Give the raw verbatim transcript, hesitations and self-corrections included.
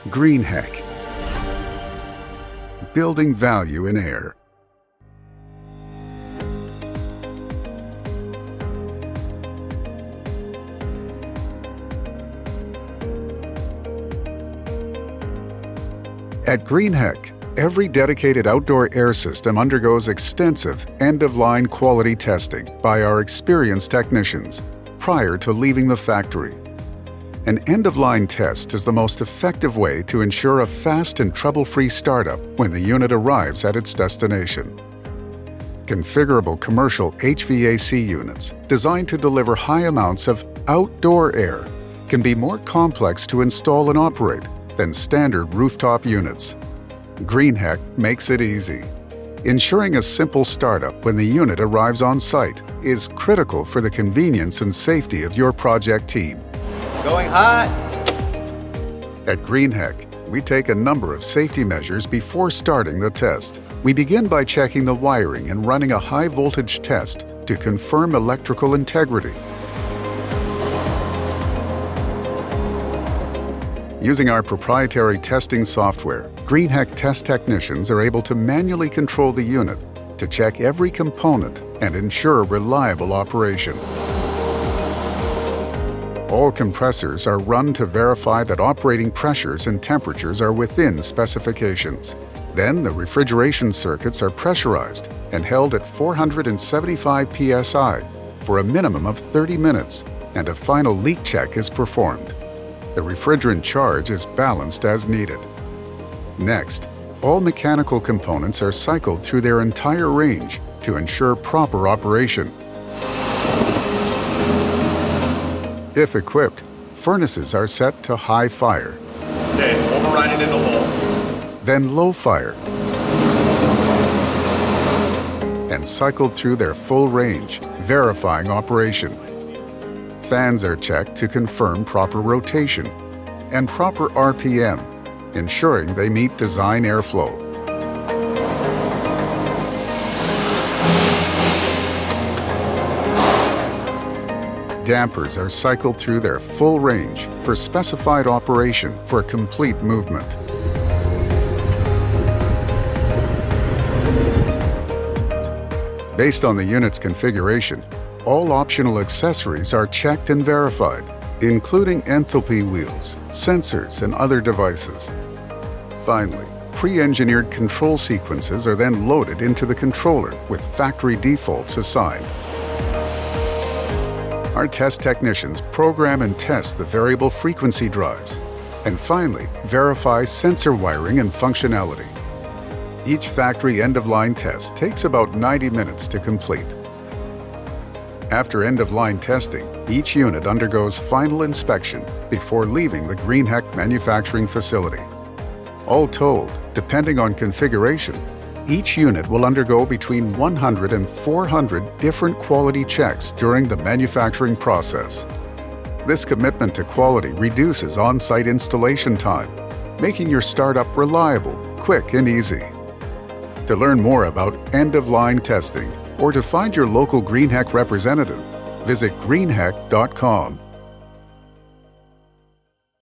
Greenheck. Building value in air. At Greenheck, every dedicated outdoor air system undergoes extensive end-of-line quality testing by our experienced technicians prior to leaving the factory. An end-of-line test is the most effective way to ensure a fast and trouble-free startup when the unit arrives at its destination. Configurable commercial H V A C units designed to deliver high amounts of outdoor air can be more complex to install and operate than standard rooftop units. Greenheck makes it easy. Ensuring a simple startup when the unit arrives on site is critical for the convenience and safety of your project team. Going hot! At Greenheck, we take a number of safety measures before starting the test. We begin by checking the wiring and running a high-voltage test to confirm electrical integrity. Using our proprietary testing software, Greenheck test technicians are able to manually control the unit to check every component and ensure reliable operation. All compressors are run to verify that operating pressures and temperatures are within specifications. Then the refrigeration circuits are pressurized and held at four hundred seventy-five P S I for a minimum of thirty minutes, and a final leak check is performed. The refrigerant charge is balanced as needed. Next, all mechanical components are cycled through their entire range to ensure proper operation. If equipped, furnaces are set to high fire. Okay, override it into low. Then low fire. And cycled through their full range, verifying operation. Fans are checked to confirm proper rotation and proper R P M, ensuring they meet design airflow. Dampers are cycled through their full range for specified operation for complete movement. Based on the unit's configuration, all optional accessories are checked and verified, including enthalpy wheels, sensors, and other devices. Finally, pre-engineered control sequences are then loaded into the controller with factory defaults assigned. Our test technicians program and test the variable frequency drives, and finally, verify sensor wiring and functionality. Each factory end-of-line test takes about ninety minutes to complete. After end-of-line testing, each unit undergoes final inspection before leaving the Greenheck manufacturing facility. All told, depending on configuration, each unit will undergo between one hundred and four hundred different quality checks during the manufacturing process. This commitment to quality reduces on-site installation time, making your startup reliable, quick, and easy. To learn more about end-of-line testing or to find your local Greenheck representative, visit greenheck dot com.